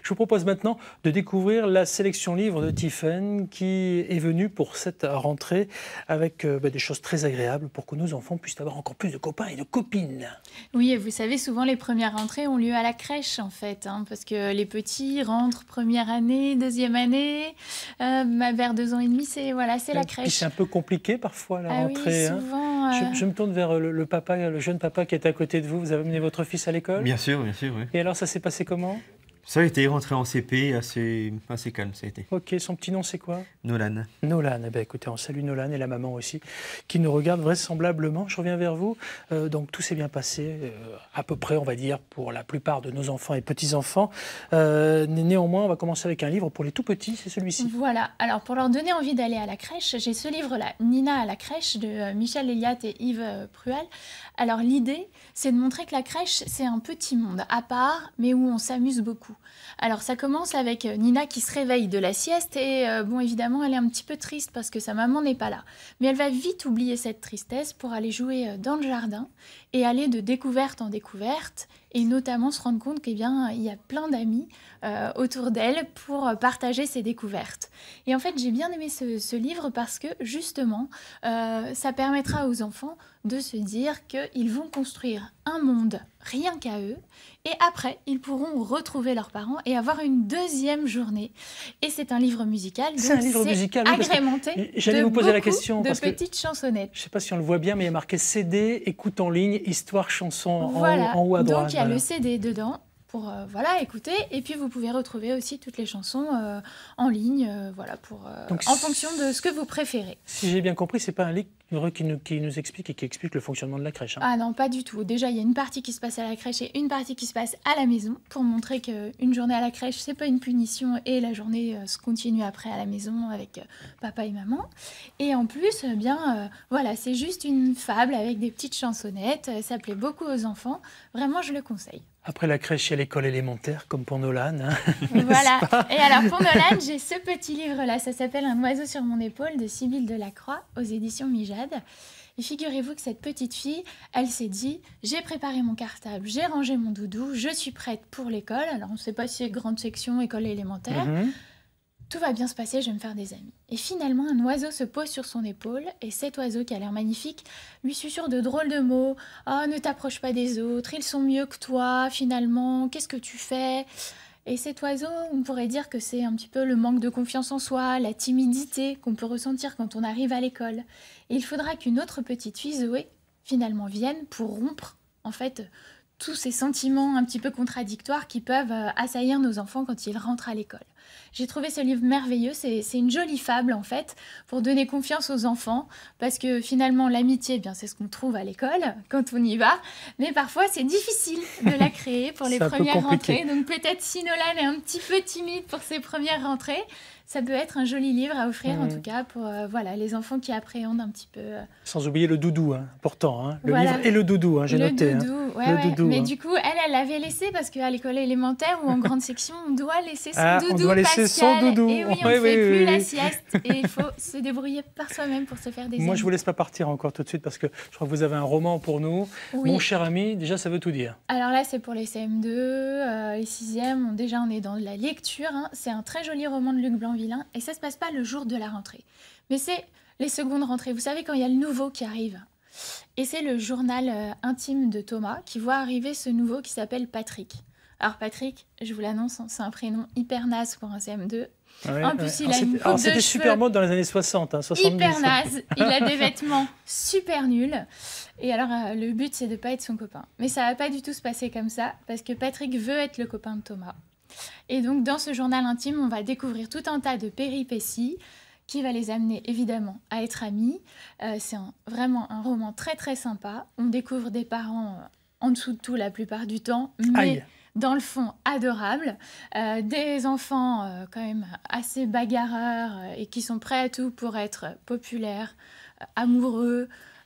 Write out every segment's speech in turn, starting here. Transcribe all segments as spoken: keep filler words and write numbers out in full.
Je vous propose maintenant de découvrir la sélection livre de Tiffaine qui est venue pour cette rentrée avec euh, bah, des choses très agréables pour que nos enfants puissent avoir encore plus de copains et de copines. Oui, et vous savez, souvent les premières rentrées ont lieu à la crèche en fait, hein, parce que les petits rentrent première année, deuxième année, euh, bah, vers deux ans et demi, c'est voilà, c'est la crèche. C'est un peu compliqué parfois la ah rentrée. Oui, souvent. Hein. Euh... Je, je me tourne vers le, le papa, le jeune papa qui est à côté de vous. Vous avez amené votre fils à l'école? Bien sûr, bien sûr, oui. Et alors, ça s'est passé comment? Ça a été rentré en C P, assez, assez calme, ça a été. Ok, son petit nom c'est quoi? Nolan. Nolan, eh bien, écoutez, on salue Nolan et la maman aussi, qui nous regarde vraisemblablement. Je reviens vers vous. Euh, donc tout s'est bien passé, euh, à peu près, on va dire, pour la plupart de nos enfants et petits-enfants. Euh, néanmoins, on va commencer avec un livre pour les tout-petits, c'est celui-ci. Voilà, alors pour leur donner envie d'aller à la crèche, j'ai ce livre-là, Nina à la crèche, de Michel Elliott et Yves Prual. Alors l'idée, c'est de montrer que la crèche, c'est un petit monde à part, mais où on s'amuse beaucoup. Alors ça commence avec Nina qui se réveille de la sieste et euh, bon évidemment elle est un petit peu triste parce que sa maman n'est pas là. Mais elle va vite oublier cette tristesse pour aller jouer dans le jardin et aller de découverte en découverte et notamment se rendre compte qu'il y a plein d'amis euh, autour d'elle pour partager ses découvertes. Et en fait j'ai bien aimé ce, ce livre parce que justement euh, ça permettra aux enfants de se dire qu'ils vont construire un monde rien qu'à eux et après ils pourront retrouver leurs parents et avoir une deuxième journée. Et c'est un livre musical, c'est un livre musical, oui, agrémenté j'allais vous poser la question de parce petites que, chansonnettes. Je ne sais pas si on le voit bien, mais il y a marqué C D, écoute en ligne, histoire, chanson voilà. en, haut, en haut à droite. Donc il y a voilà. le C D dedans pour euh, voilà, écouter et puis vous pouvez retrouver aussi toutes les chansons euh, en ligne euh, voilà, pour, euh, Donc, en fonction de ce que vous préférez. Si j'ai bien compris, ce n'est pas un livre qui nous, qui nous explique et qui explique le fonctionnement de la crèche. Hein. Ah non, pas du tout. Déjà, il y a une partie qui se passe à la crèche et une partie qui se passe à la maison pour montrer qu'une journée à la crèche, c'est pas une punition et la journée euh, se continue après à la maison avec euh, papa et maman. Et en plus, eh bien, euh, voilà, c'est juste une fable avec des petites chansonnettes. Ça plaît beaucoup aux enfants. Vraiment, je le conseille. Après la crèche, il y a l'école élémentaire, comme pour Nolan. Hein, voilà. Et alors, pour Nolan, j'ai ce petit livre-là. Ça s'appelle « Un oiseau sur mon épaule » de Sybille Delacroix aux éditions Mijade. Et figurez-vous que cette petite fille, elle s'est dit « J'ai préparé mon cartable, j'ai rangé mon doudou, je suis prête pour l'école. » Alors, on ne sait pas si c'est grande section, école élémentaire. Mm-hmm. Tout va bien se passer, je vais me faire des amis. Et finalement, un oiseau se pose sur son épaule, et cet oiseau qui a l'air magnifique lui susurre de drôles de mots. « Oh, ne t'approche pas des autres, ils sont mieux que toi, finalement, qu'est-ce que tu fais ?» Et cet oiseau, on pourrait dire que c'est un petit peu le manque de confiance en soi, la timidité qu'on peut ressentir quand on arrive à l'école. Et il faudra qu'une autre petite fille, Zoé, finalement vienne pour rompre, en fait, tous ces sentiments un petit peu contradictoires qui peuvent assaillir nos enfants quand ils rentrent à l'école. J'ai trouvé ce livre merveilleux, c'est une jolie fable en fait, pour donner confiance aux enfants, parce que finalement l'amitié, eh bien c'est ce qu'on trouve à l'école quand on y va, mais parfois c'est difficile de la créer pour les premières rentrées, donc peut-être si Nolan est un petit peu timide pour ses premières rentrées, ça peut être un joli livre à offrir, mmh. en tout cas, pour euh, voilà, les enfants qui appréhendent un petit peu. Euh... Sans oublier le doudou, hein, important. Hein, le voilà. livre et le doudou, hein, j'ai noté. Doudou, hein. Ouais, le ouais. doudou. Mais hein. du coup, elle, elle l'avait laissé parce qu'à l'école élémentaire ou en grande section, on doit laisser son ah, doudou, on doit laisser Pascal. son doudou. Et oui, on oui, ne oui, fait oui, plus oui. la sieste et il faut se débrouiller par soi-même pour se faire des Moi, amis. je ne vous laisse pas partir encore tout de suite parce que je crois que vous avez un roman pour nous. Oui. Mon cher ami, déjà, ça veut tout dire. Alors là, c'est pour les C M deux, euh, les sixièmes. Déjà, on est dans de la lecture. Hein. C'est un très joli roman de Luc Blanc-Villain et ça ne se passe pas le jour de la rentrée. Mais c'est les secondes rentrées. Vous savez, quand il y a le nouveau qui arrive. Et c'est le journal euh, intime de Thomas qui voit arriver ce nouveau qui s'appelle Patrick. Alors Patrick, je vous l'annonce, c'est un prénom hyper naze pour un C M deux. Ouais, en plus, ouais. il a une coupe de C'était super mode dans les années soixante, hein, soixante-dix. Hyper naze, il a des vêtements super nuls. Et alors, euh, le but, c'est de ne pas être son copain. Mais ça ne va pas du tout se passer comme ça, parce que Patrick veut être le copain de Thomas. Et donc, dans ce journal intime, on va découvrir tout un tas de péripéties qui va les amener, évidemment, à être amis. Euh, c'est un, vraiment un roman très, très sympa. On découvre des parents euh, en dessous de tout la plupart du temps, mais... Aïe. Dans le fond, adorable, euh, des enfants euh, quand même assez bagarreurs euh, et qui sont prêts à tout pour être populaires, euh, amoureux,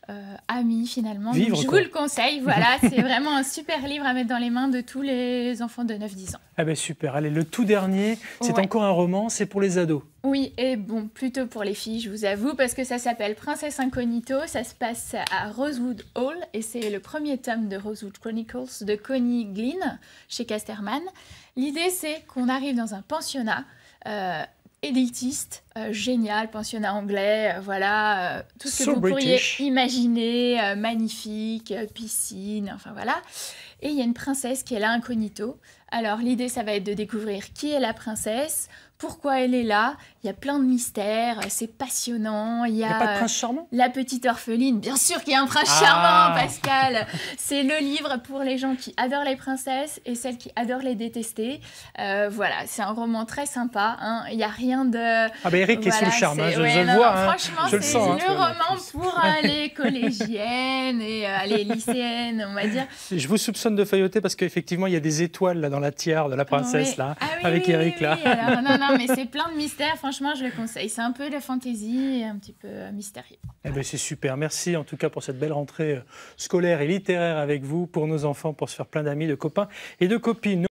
euh, amis finalement. Vivre, Donc, je quoi. vous le conseille, voilà, c'est vraiment un super livre à mettre dans les mains de tous les enfants de neuf dix ans. Ah ben super, allez, le tout dernier, c'est Ouais. encore un roman, c'est pour les ados. Oui, et bon, plutôt pour les filles, je vous avoue, parce que ça s'appelle Princesse Incognito, ça se passe à Rosewood Hall, et c'est le premier tome de Rosewood Chronicles de Connie Glynn, chez Casterman. L'idée, c'est qu'on arrive dans un pensionnat euh, élitiste, euh, génial, pensionnat anglais, euh, voilà, euh, tout ce que So vous British. pourriez imaginer, euh, magnifique, euh, piscine, enfin voilà. Et il y a une princesse qui est là incognito. Alors l'idée, ça va être de découvrir qui est la princesse, pourquoi elle est là. Il y a plein de mystères, c'est passionnant. Il y Il a, n'y a pas de euh, prince charmant? la petite orpheline, bien sûr qu'il y a un prince Ah. charmant, Pascal. C'est le livre pour les gens qui adorent les princesses et celles qui adorent les détester. Euh, voilà, c'est un roman très sympa. Hein. Il n'y a rien de... Ah ben Eric est sous le Voilà, charme, hein, c'est- je, ouais, je le non, vois. non, hein. franchement, je le c'est sens, hein. le roman pour euh, les collégiennes et euh, les lycéennes, on va dire. Je vous soupçonne de feuilleter parce qu'effectivement, il y a des étoiles là, dans la tiare de la princesse, Oui. là, Ah oui, avec oui, Eric, oui, là. oui. Alors, non, non, mais c'est plein de mystères. Franchement, je le conseille. C'est un peu de fantaisie et un petit peu euh, mystérieux. Eh ben, c'est super. Merci en tout cas pour cette belle rentrée euh, scolaire et littéraire avec vous, pour nos enfants, pour se faire plein d'amis, de copains et de copines.